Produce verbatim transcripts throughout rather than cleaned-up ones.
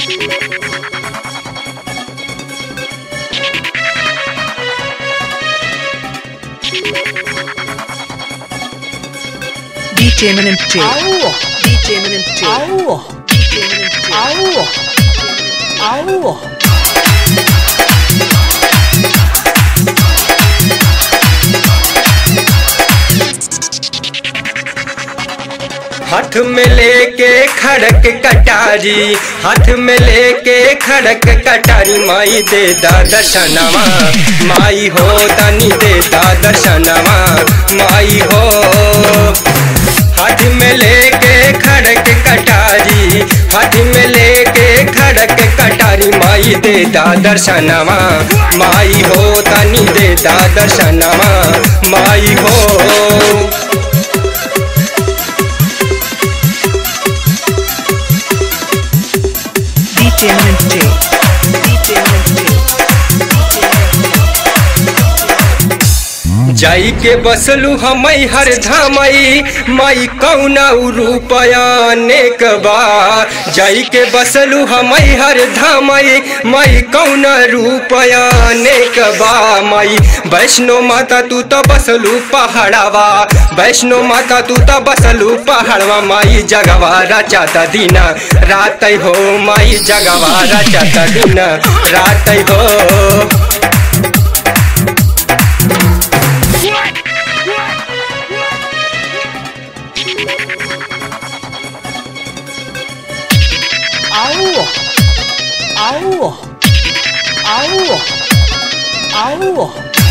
D J Eminent J. Ow. D J Eminent J. Ow. D J Eminent J. Ow. Ow. हाथ में लेके खड़क कटारी, हाथ में लेके खड़क कटारी, माई दे दा दर्शनवा, माई हो तनी दे दा दर्शनवा, माई हो। हाथ में लेके खड़क कटारी, हाथ में लेके खड़क कटारी, माई दे दा दर्शनवा, माई हो तनी दे दा दर्शनवा, माई हो। D J Eminent J. D J Eminent J. जाई के बसलू हमई हर धामई, माई कौना रूपया नेक बा। जाई के बसलू हमई हर धामई, माई कौना रूपया नेक बा। माई वैष्णो माता तू तो बसलू पहाड़वा, वैष्णो माता तू तो बसलू पहाड़वा, माई जगवा रचाता दीना रात हो, माई जगवा रचाता दीना रात हो। Ow. Ow. Ow. Ow.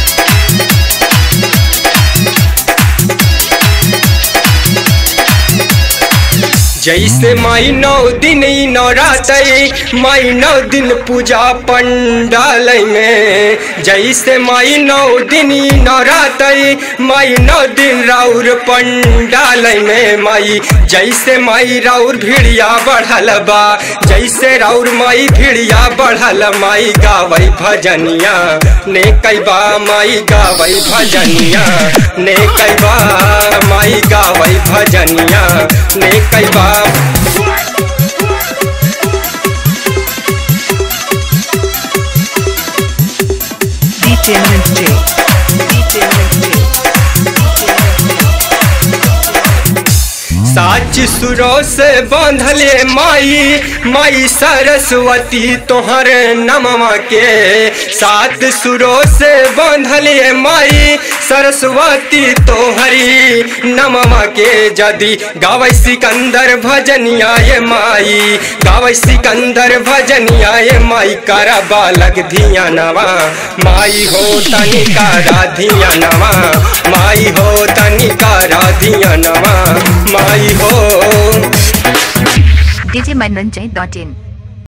जैसे माई नौ दिन ही नवरातई, माई नौ दिन पूजा पंडाल में। जैसे माई नौ दिन ही नवरातई, माई नौ दिन राउर पंडाल में। माई जैसे माई राउर भिड़िया बढ़ल बा, जैसे राउर माई भिड़िया बढ़ल, माई गावई भजनिया ने कैबा, माई गावई भजनिया ने कैबा, माई गावई भजनिया ने कैबा। D J Eminent J. D J Eminent J. साच सुरों से बांधले माई, माई सरस्वती तोहर नमवा के। सात सुरों से बांधले माई सरस्वती तोहरी नमवा के। जदी गावै सिकंदर भजनिया ये माई, गावै सिकंदर भजनिया ये माई, करा बालक धिया नवा, माई हो तनी करा धिया नवा, माई हो तनी करा धिया नवा, माई हो। D J Manranjay dot in